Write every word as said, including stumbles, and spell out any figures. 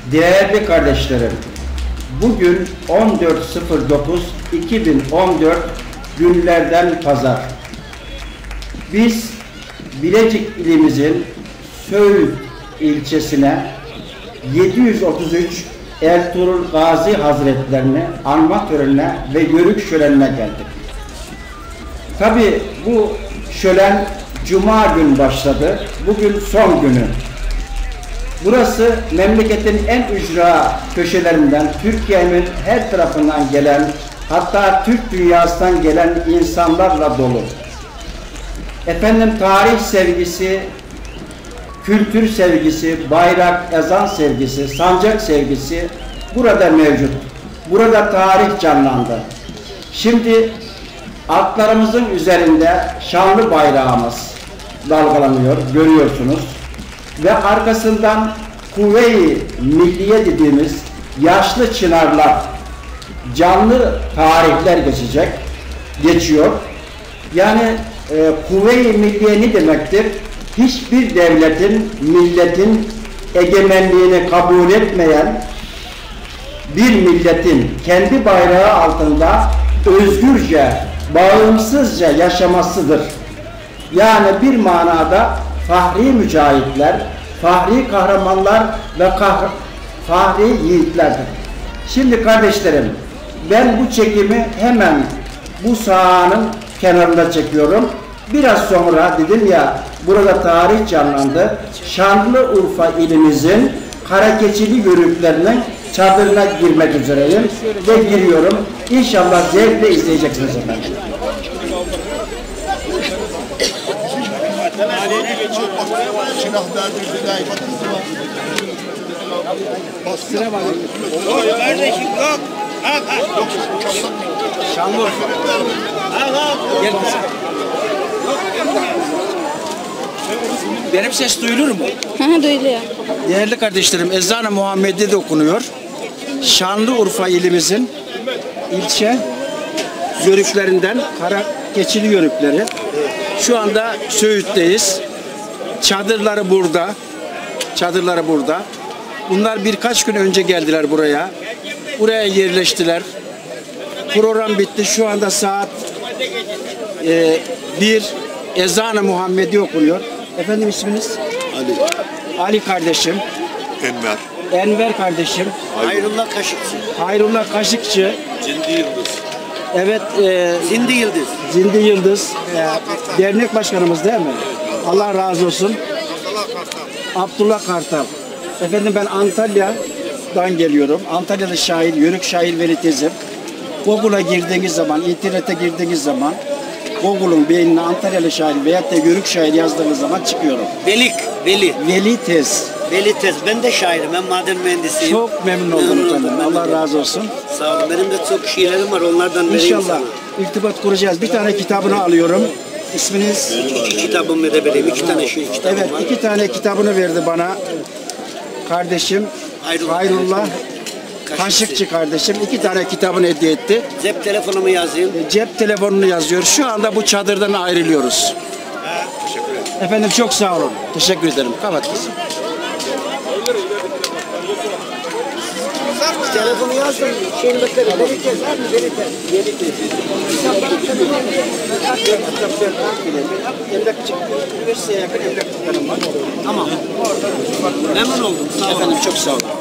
Değerli kardeşlerim, bugün on dört sıfır dokuz iki bin on dört günlerden pazar. Biz Bilecik ilimizin Söğüt ilçesine yedi yüz otuz üç Ertuğrul Gazi Hazretlerini anma törenine ve yörük şölenine geldik. Tabi bu şölen Cuma gün başladı. Bugün son günü. Burası memleketin en ücra köşelerinden, Türkiye'nin her tarafından gelen, hatta Türk dünyasından gelen insanlarla dolu. Efendim tarih sevgisi, kültür sevgisi, bayrak, ezan sevgisi, sancak sevgisi burada mevcut. Burada tarih canlandı. Şimdi atlarımızın üzerinde şanlı bayrağımız dalgalanıyor, görüyorsunuz. Ve arkasından Kuvve-i Milliye dediğimiz yaşlı çınarlar, canlı tarihler geçecek, geçiyor. Yani e, Kuvve-i Milliye ne demektir? Hiçbir devletin, milletin egemenliğini kabul etmeyen bir milletin kendi bayrağı altında özgürce, bağımsızca yaşamasıdır. Yani bir manada fahri mücahitler, fahri kahramanlar ve kahr fahri yiğitlerdir. Şimdi kardeşlerim, ben bu çekimi hemen bu sahanın kenarında çekiyorum. Biraz sonra dedim ya, burada tarih canlandı. Şanlıurfa ilimizin Karakeçili yörüklerinin çadırına girmek üzereyim ve giriyorum. İnşallah zevkle izleyeceksiniz efendim. Kardeşim yok. Şanlıurfa. Gel kızım. Benim ses duyulur mu? Hı, duyuluyor. Değerli kardeşlerim, Ezan-ı Muhammed'de de okunuyor. Şanlıurfa ilimizin ilçe yörüklerinden Karakeçili yörükleri. Şu anda Söğüt'teyiz. Çadırları burada. Çadırları burada. Bunlar birkaç gün önce geldiler buraya. Buraya yerleştiler. Program bitti. Şu anda saat e, bir. Ezan-ı Muhammedi okunuyor. Efendim isminiz? Ali. Ali kardeşim. Enver. Enver kardeşim. Hayrullah Kaşıkçı. Hayrullah Kaşıkçı. Zindi Yıldız. Evet. E, Zindi Yıldız. Zindi Yıldız. E, dernek başkanımız değil mi? Allah razı olsun. Abdullah Kartal. Efendim ben Antalya'dan geliyorum. Antalya'da şair, yörük şair Veli Tezim. Google'a girdiğiniz zaman, internete girdiğiniz zaman Google'un beynine Antalyalı şair veyahut da yörük şair yazdığınız zaman çıkıyorum. Velik, Veli. Veli Tez. Veli Tez. Ben de şairim. Ben maden mühendisiyim. Çok memnun oldum efendim. Allah razı olsun. Sağ olun. Benim de çok şiirlerim var. Onlardan vereyim İnşallah sana. irtibat kuracağız. Bir tane kitabını alıyorum. İsminiz? İki kitabım verebileyim. İki tane şiir kitabım Evet, var. iki tane kitabını verdi bana kardeşim Hayrullah. Hayrullah Kaşıkçı kardeşim. İki tane kitabını hediye etti. Cep telefonumu yazayım. Cep telefonunu yazıyor. Şu anda bu çadırdan ayrılıyoruz. Teşekkür ederim. Efendim çok sağ olun. Teşekkür ederim. Kapat kızım. Telefonu yazdım. Şeyini beklerim. Veli Tez var mı? Veli Tez. Veli Tez. Üniversiteye yakın emlakçılarım var. Tamam. Memnun oldum. Sağ olun. Efendim çok sağ olun.